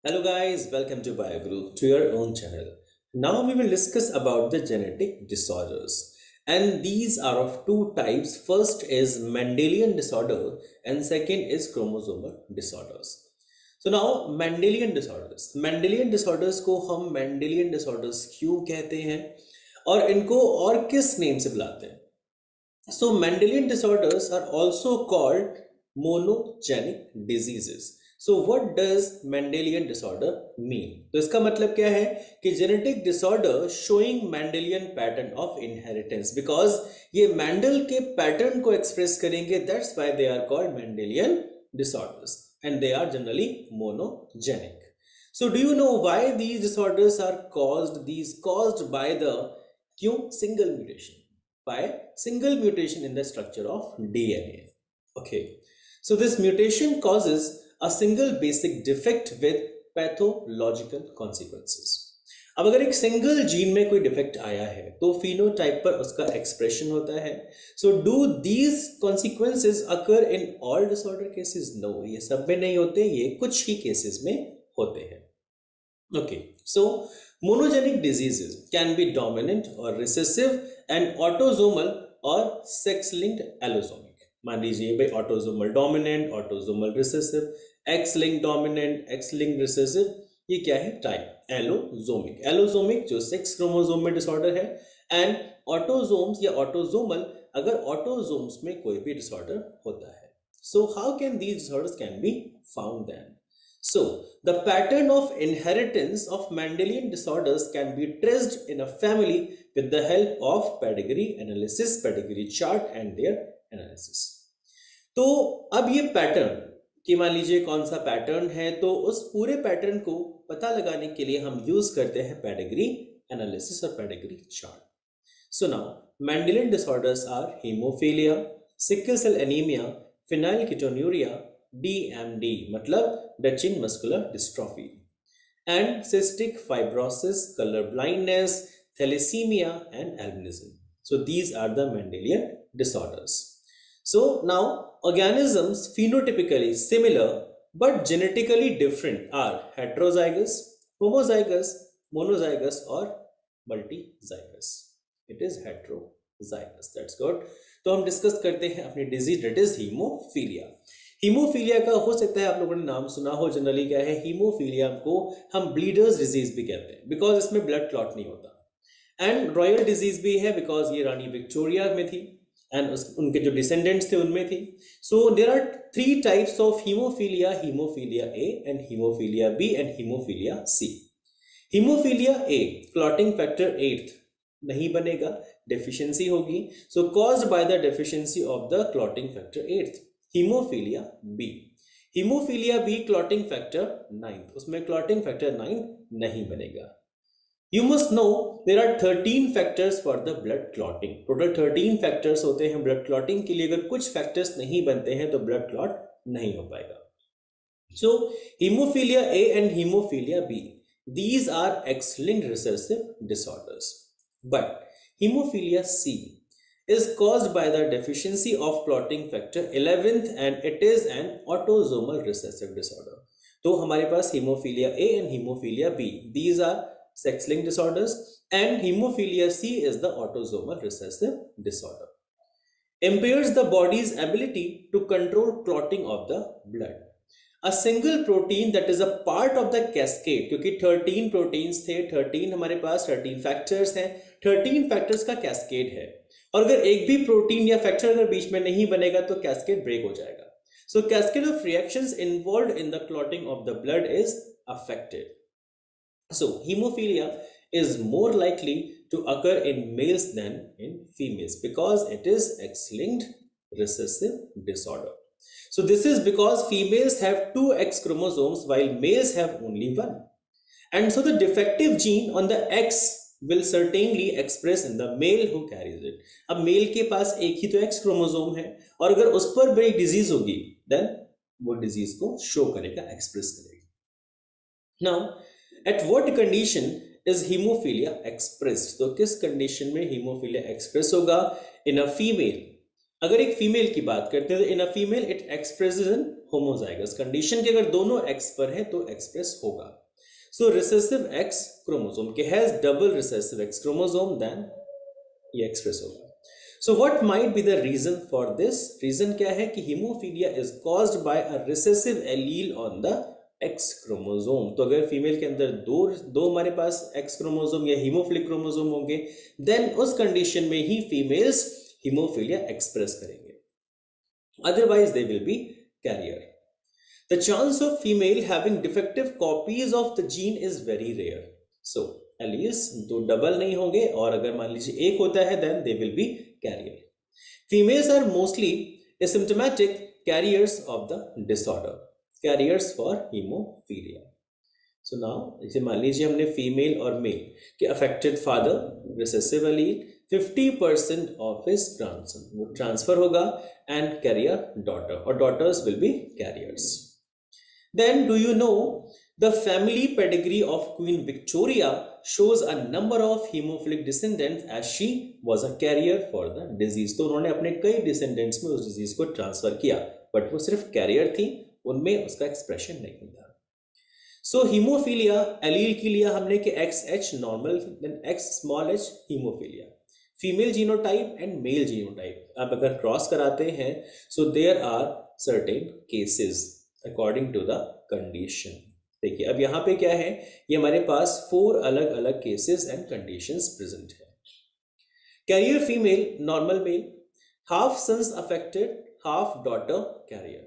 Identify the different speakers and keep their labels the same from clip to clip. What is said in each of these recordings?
Speaker 1: Hello guys, welcome to BioGuru, to your own channel. Now we will discuss about the genetic disorders. And these are of two types. First is Mendelian disorder and second is chromosomal disorders. So now Mendelian disorders. Mendelian disorders को हम Mendelian disorders क्यों कहते हैं और इनको और किस name से बुलाते हैं? So Mendelian disorders are also called monogenic diseases. So what does Mendelian disorder mean? तो इसका मतलब क्या है कि genetic disorder showing Mendelian pattern of inheritance, because ये Mendel के pattern को express करेंगे, that's why they are called Mendelian disorders and they are generally monogenic. So do you know why these disorders are caused by the क्यों single mutation? By single mutation in the structure of DNA. Okay, so this mutation causes a single basic defect with pathological consequences. अब अगर एक single gene में कोई defect आया है तो phenotype पर उसका एक्सप्रेशन होता है. So do these consequences occur in all disorder cases? No, ये सब में नहीं होते, ये कुछ ही केसेस में होते हैं. Okay, so monogenic diseases can be dominant or recessive and autosomal or sex-linked allosomic. मान लीजिए भाई autosomal dominant, autosomal recessive, X linked dominant, X linked recessive, ये क्या है? Type allosomic. एलोजोमिक जो सेक्स क्रोमोसोम में डिसऑर्डर है, एंड ऑटोजोम्स या ऑटोजोमल अगर ऑटोजोम्स में कोई भी डिसऑर्डर होता है. So how can these disorders can be found then? So, the pattern of inheritance of Mendelian disorders can be traced in a family with the help of pedigree analysis, pedigree chart and their analysis. तो अब ये pattern कि मान लीजिए कौन सा pattern है, तो उस पूरे पैटर्न को पता लगाने के लिए हम यूज करते हैं पेडिग्री एनालिसिस और pedigree chart. So now Mendelian disorders are hemophilia, sickle cell anemia, phenylketonuria, DMD मतलब Duchenne muscular dystrophy, and cystic fibrosis, color blindness, thalassemia and albinism. So these are the Mendelian disorders. So now organisms phenotypically similar but genetically different are heterozygous, homozygous, monozygous or multizygous. It is heterozygous. That's good. तो हम discuss करते हैं अपनी disease, that is haemophilia. Haemophilia का हो सकता है आप लोगों ने नाम सुना हो. जनरली क्या है, हीमोफीलिया को हम ब्लीडर्स डिजीज भी कहते हैं बिकॉज इसमें ब्लड क्लॉट नहीं होता. एंड रॉयल डिजीज भी है बिकॉज ये रानी विक्टोरिया में थी एंड उनके जो डिसेंडेंट्स थे उनमें थी. So there are three types of haemophilia: haemophilia A and haemophilia B and haemophilia C. Haemophilia A, clotting factor 8 नहीं बनेगा, डेफिशिएंसी होगी. So caused by the deficiency of the clotting factor 8. Haemophilia B, haemophilia B clotting factor 9, उसमें clotting factor 9 नहीं बनेगा. You must know there are 13 factors for the blood clotting. Total 13 factors होते हैं blood clotting के लिए. अगर कुछ factors नहीं बनते हैं तो ब्लड क्लॉट नहीं हो पाएगा. So haemophilia A and haemophilia B, these are X-linked recessive disorders. But hemophilia C is caused by the deficiency of clotting factor 11th and it is an autosomal recessive disorder. तो हमारे पास hemophilia A and hemophilia B, these are sex-linked disorders, and hemophilia C is the autosomal recessive disorder. Impairs the body's ability to control clotting of the blood. A single protein that is a part of the cascade, क्योंकि 13 proteins थे, 13 हमारे पास 13 factors हैं, 13 factors का cascade है. और अगर एक भी प्रोटीन या फैक्टर अगर बीच में नहीं बनेगा तो कैस्केड ब्रेक हो जाएगा. So cascade of reactions involved in the clotting of the blood is affected. So haemophilia is more likely to occur in males than in females because it is X-linked recessive disorder. So this is because females have 2 X chromosomes while males have only 1. And so the defective gene on the X will certainly express in the male who carries it. अब male के पास एक ही तो X chromosome है और अगर उस पर बड़ी डिजीज होगी देन वो डिजीज को शो करेगा, एक्सप्रेस करेगा. Now at what condition is hemophilia expressed? तो किस कंडीशन में हीमोफीलिया एक्सप्रेस होगा? In a female अगर एक फीमेल की बात करते हैं तो in a female it expresses in homozygous condition के अगर दोनों एक्स पर है तो एक्सप्रेस होगा. सो रिसेसिव एक्स क्रोमोसोम के has double recessive X chromosome then ये एक्सप्रेस होगा. So what might be the reason for this. Reason क्या है कि haemophilia is caused by a recessive allele on the X chromosome. तो अगर female के अंदर दो दो हमारे पास एक्स क्रोमोसोम या हीमोफिलिक क्रोमोसोम होंगे देन उस कंडीशन में ही फीमेल्स हीमोफीलिया एक्सप्रेस करेंगे. Otherwise they will be carrier. The chance of female having defective copies of the gene is very rare. So alleles तो डबल नहीं होंगे और अगर मान लीजिए एक होता है then they will be carrier. Females are mostly asymptomatic carriers of the disorder. Carriers for haemophilia. So now जैसे मान लीजिए हमने फीमेल और मेल के affected father recessive allele 50% of his grandson वो ट्रांसफर होगा एंड कैरियर डॉटर और daughters will be carriers. Then do you know the family pedigree of Queen Victoria shows a number of hemophilic descendants as she was a carrier for the disease. तो उन्होंने अपने कई descendants में उस disease को transfer किया but वो सिर्फ कैरियर थी, उनमें उसका एक्सप्रेशन नहीं था. सो हीमोफीलिया एलील के लिए हमने कि XH normal then X small h haemophilia. Female genotype and male genotype आप अगर क्रॉस कराते हैं so there are certain cases according to the condition. देखिए अब यहाँ पे क्या है, ये हमारे पास 4 अलग अलग केसेस एंड कंडीशंस प्रेजेंट है. Carrier female normal male half sons affected half daughter carrier.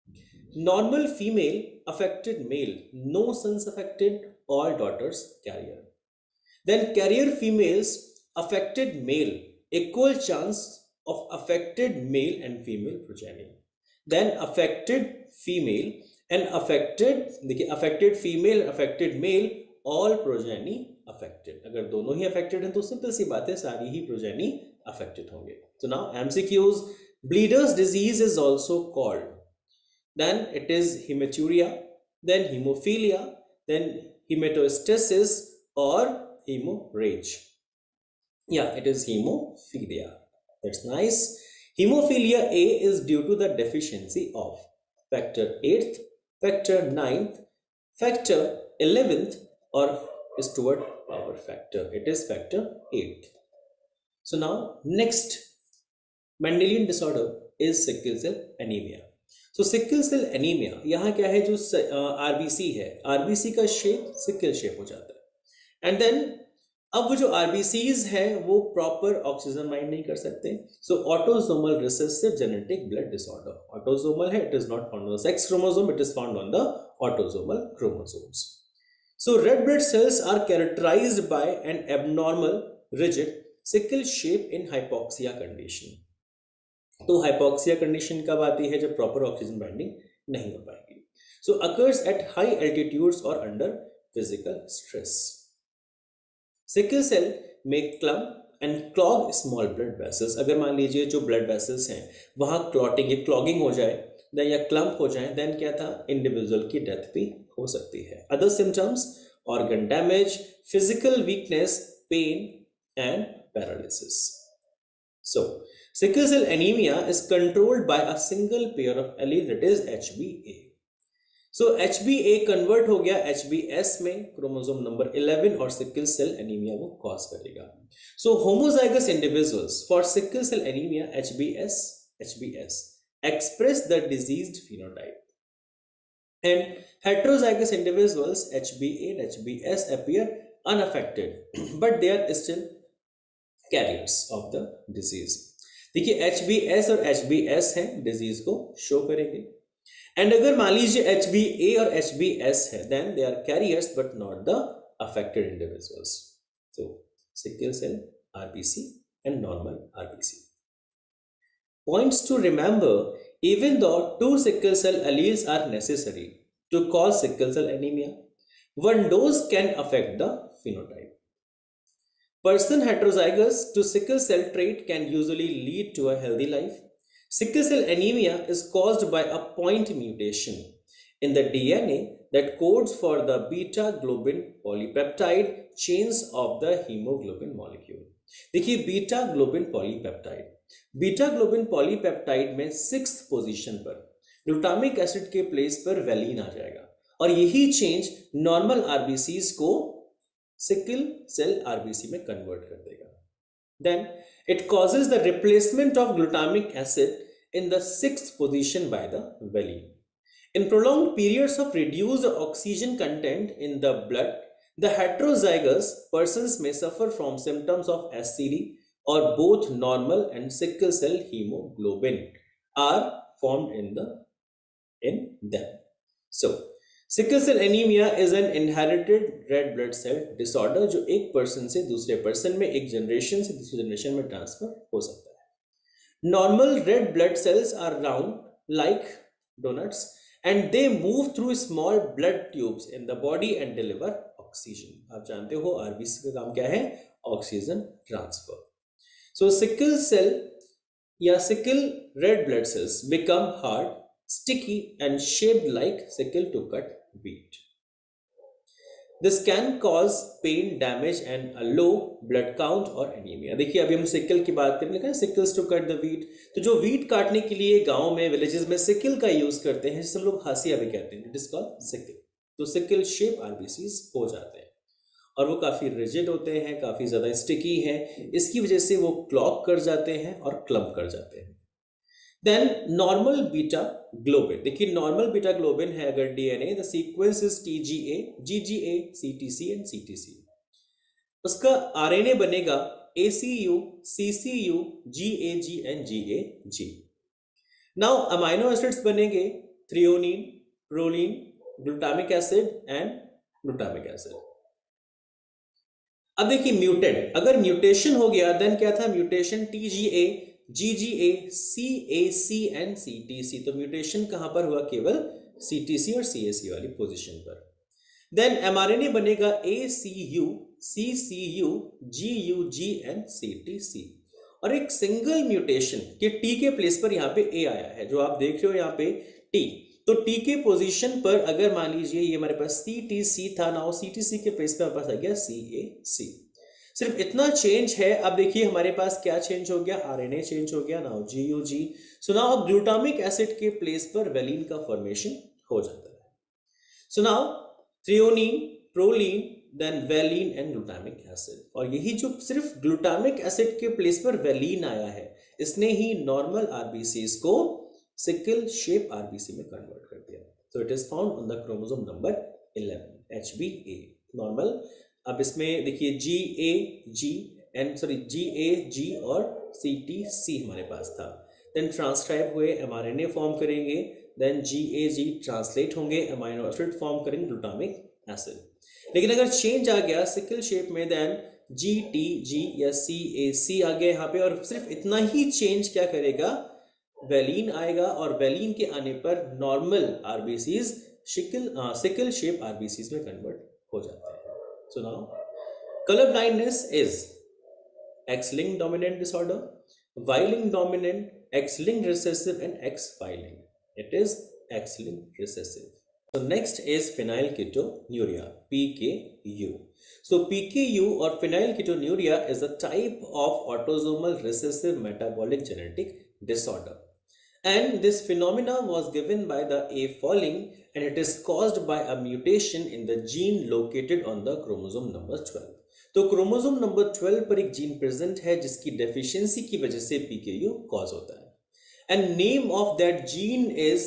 Speaker 1: Normal female affected male no sons affected all daughters carrier. Then carrier females affected male equal chance of affected male and female progeny. Then affected female and affected देखिए affected female affected male all progeny affected. अगर दोनों ही affected हैं तो simple सी बात है सारी ही progeny affected होंगे. So now MCQs. Bleeder's disease is also called. Then it is hematuria, then hemophilia, then hematostasis or hemorrhage. Yeah, it is hemophilia. That's nice. Hemophilia A is due to the deficiency of factor 8th, factor 9th, factor 11th or Stewart power factor. It is factor 8. So now next Mendelian disorder is sickle cell anemia. So sickle cell anemia यहाँ क्या है जो RBC है, RBC का shape sickle shape हो जाता है and then अब वो जो आरबीसीज हैं वो प्रॉपर ऑक्सीजन बाइंड नहीं कर सकते. So autosomal recessive genetic blood disorder. Autosomal है, it is not found on the sex chromosome, it is found on the autosomal chromosomes. So red blood cells are characterised by an abnormal rigid sickle shape in hypoxia condition. तो hypoxia condition कब आती है, जब proper oxygen binding नहीं हो पाएगी. So occurs at high altitudes और under physical stress. Sickle cell में clump and clog small blood vessels. अगर मान लीजिए जो ब्लड वेसल्स हैं वहां क्लॉटिंग या क्लॉगिंग हो जाए देन या क्लम्प हो जाए देन क्या था, इंडिविजुअल की डेथ भी हो सकती है. Other symptoms organ damage, physical weakness, pain and paralysis. So sickle cell anaemia is controlled by a single pair of allele that is HbA. So HbA convert हो गया HbS में क्रोमोसोम नंबर 11 और sickle cell anaemia वो cause करेगा. So homozygous individuals for sickle cell anaemia HbS express the diseased phenotype and heterozygous individuals HbA and HbS appear unaffected but they are still carriers of the disease. देखिए HbS और HbS हैं disease को show करेंगे and अगर मान लीजिए HbA और HbS है then they are carriers but not the affected individuals. So sickle cell RBC and normal RBC. Points to remember, even though 2 sickle cell alleles are necessary to cause sickle cell anemia, one dose can affect the phenotype. Person heterozygous to sickle cell trait can usually lead to a healthy life. Sickle cell anemia is caused by a point mutation in the DNA that codes for the beta globin polypeptide chains of the hemoglobin molecule. देखिए beta globin polypeptide beta globin polypeptide में 6th position पर glutamic acid के place पर valine आ जाएगा और यही change normal RBCs को सिकल सेल आरबीसी में कन्वर्ट कर देगा. Then it causes the replacement of glutamic acid in the 6th position by the valine. In prolonged periods of reduced oxygen content in the blood, the heterozygous persons may suffer from symptoms of SCD or both normal and sickle cell hemoglobin are formed in them. So, sickle cell anaemia is an inherited red blood cell disorder जो एक person से दूसरे person में, एक generation से दूसरी generation में transfer हो सकता है. Normal red blood cells are round like doughnuts and they move through small blood tubes in the body and deliver oxygen. आप जानते हो आरबीसी का काम क्या है? Oxygen transfer. So sickle cell या sickle red blood cells become hard, sticky and shaped like sickle to cut wheat. This can cause pain, damage and a low blood count or anemia. देखिए अभी हम sickle की बात करें, लेकिन sickles to cut the wheat. तो जो wheat काटने के लिए गांव में विलेजेस में सिकल का यूज करते हैं, जिसे लोग हासिया भी कहते हैं, इट इज कॉल्ड सिकल. तो सिकल शेप आरबीसीज हो जाते हैं और वो काफी रिजिड होते हैं, काफी ज्यादा स्टिकी हैं. इसकी वजह से वो क्लॉग कर जाते हैं और क्लम्प कर जाते हैं. Then normal beta globin. देखिए नॉर्मल बीटा ग्लोबिन है अगर DNA, the sequence is TGA, GGA, CTC and CTC. उसका आरएनए बनेगा ACU, CCU, GAG and GAG. Now amino acids बनेंगे threonine, proline, glutamic acid and glutamic acid. अब देखिए mutant, अगर mutation हो गया देन क्या था? Mutation TGA, GGA, CAC and CTC. तो म्यूटेशन कहां पर हुआ? केवल सीटीसी और सीएसी वाली पोजीशन पर. देन एमआरएनए बनेगा ACU, CCU, GUG and CTC. और एक सिंगल म्यूटेशन के टी के प्लेस पर यहां पे ए आया है, जो आप देख रहे हो यहां पे टी. तो टी के पोजीशन पर अगर मान लीजिए ये हमारे पास सीटीसी था, ना सीटीसी के प्लेस पर हमारे पास आ गया सीएसी. सिर्फ इतना चेंज है. अब देखिए हमारे पास क्या चेंज हो गया? आरएनए चेंज हो गया. Now GUG. सो नाउ अब ग्लूटामिक एसिड के प्लेस पर वेलिन का फॉर्मेशन हो जाता है. So now threonine, proline, then valine and glutamic acid. और यही जो सिर्फ ग्लूटामिक एसिड के प्लेस पर वेलिन आया है, इसने ही नॉर्मल आरबीसीज को सिकल शेप आरबीसी में कन्वर्ट कर दिया. So it is found on the chromosome number 11 HBA normal. अब इसमें देखिए जी ए जी एंड और CTC हमारे पास था. देन ट्रांसक्राइब हुए, एमआरएनए फॉर्म करेंगे, देन GAG ट्रांसलेट होंगे, अमाइनो एसिड फॉर्म करेंगे, ग्लूटामिक एसिड. लेकिन अगर चेंज आ गया सिकल शेप में, देन GTG या CAC आ गया यहाँ पे. और सिर्फ इतना ही चेंज क्या करेगा? वेलिन आएगा और वेलिन के आने पर normal RBCs sickle shape RBCs में कन्वर्ट हो जाते हैं. So now, color blindness is X-linked dominant disorder, Y-linked dominant, X-linked recessive, and X-Y-linked. It is X-linked recessive. So next is phenylketonuria, PKU. So PKU or phenylketonuria is a type of autosomal recessive metabolic genetic disorder. And this phenomena was given by the A. Folling, and it is caused by a mutation in the gene located on the chromosome number 12. तो chromosome number 12 पर एक gene present है जिसकी deficiency की वजह से PKU cause होता है. And name of that gene is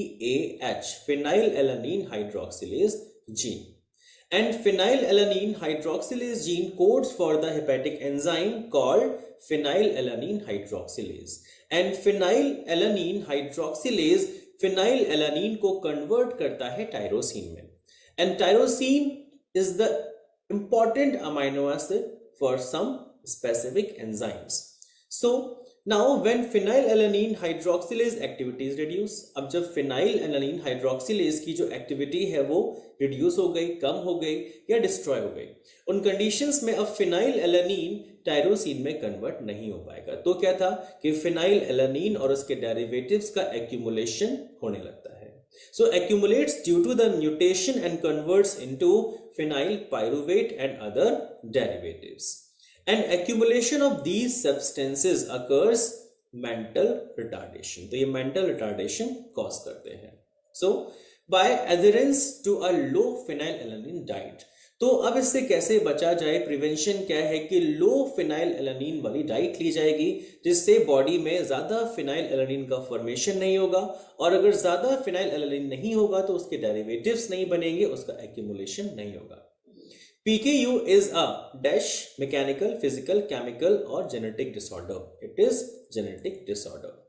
Speaker 1: PAH, phenylalanine hydroxylase gene. And phenylalanine hydroxylase gene codes for the hepatic enzyme called phenylalanine hydroxylase. And phenylalanine hydroxylase phenylalanine को convert करता है टायरोसिन में. And tyrosine is the important amino acid for some specific enzymes. So now when phenylalanine hydroxylase activity is reduced, अब जब phenylalanine hydroxylase की जो activity है वो रिड्यूस हो गई, कम हो गई या डिस्ट्रॉय हो गई, उन कंडीशंस में अब phenylalanine टायरोसिन में कन्वर्ट नहीं हो पाएगा. तो क्या था कि phenylalanine और उसके डेरिवेटिव्स का एक्यूमुलेशन होने लगता है. So accumulates due to the mutation and converts into phenyl pyruvate and other derivatives. And accumulation of these substances occurs mental retardation. तो ये मेंटल रिटार्डेशन कॉज करते हैं। So by adherence to a low phenylalanine diet, तो अब इससे कैसे बचा जाए, प्रिवेंशन क्या है कि लो फिनाइलएलानिन वाली डाइट ली जाएगी, जिससे बॉडी में ज्यादा फिनाइलएलानिन का फॉर्मेशन नहीं होगा, और अगर ज्यादा फिनाइलएलानिन नहीं होगा तो उसके डेरिवेटिव्स नहीं बनेंगे, उसका एक्यूमुलेशन नहीं होगा। PKU is a dash mechanical, physical, chemical or genetic disorder. It is genetic disorder.